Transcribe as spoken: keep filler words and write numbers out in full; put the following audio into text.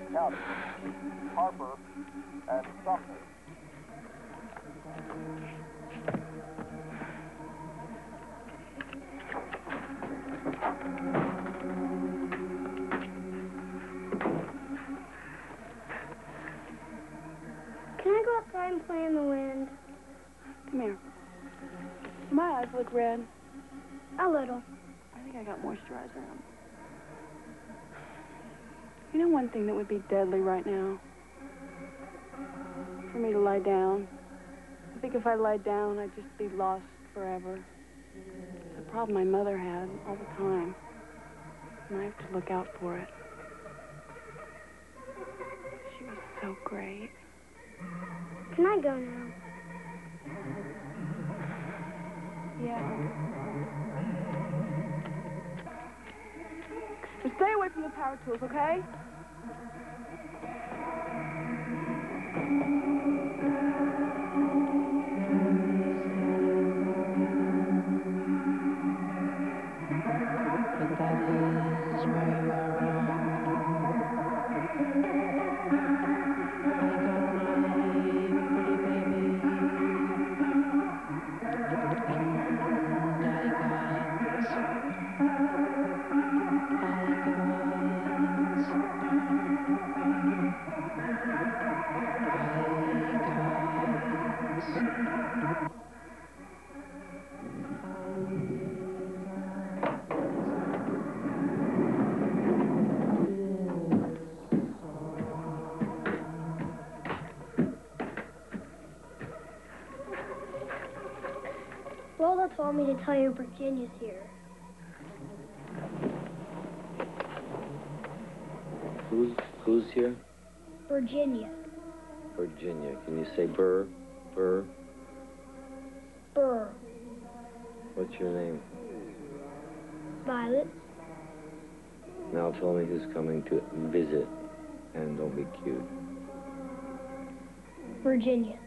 County, Harper, and Sumter. Can I go outside and play in the wind? Come here. My eyes look red. A little. I think I got moisturizer on. You know one thing that would be deadly right now? For me to lie down. I think if I lied down, I'd just be lost forever. It's a problem my mother had all the time. And I have to look out for it. She was so great. Can I go now? Yeah. Just stay away from the power tools, okay? But that is where you are wrong. I got my pretty baby, and I got Lola told me to tell you Virginia's here. Who's, who's here? Virginia. Virginia. Can you say Burr? Burr? Burr. What's your name? Violet. Now tell me who's coming to visit. And don't be cute. Virginia.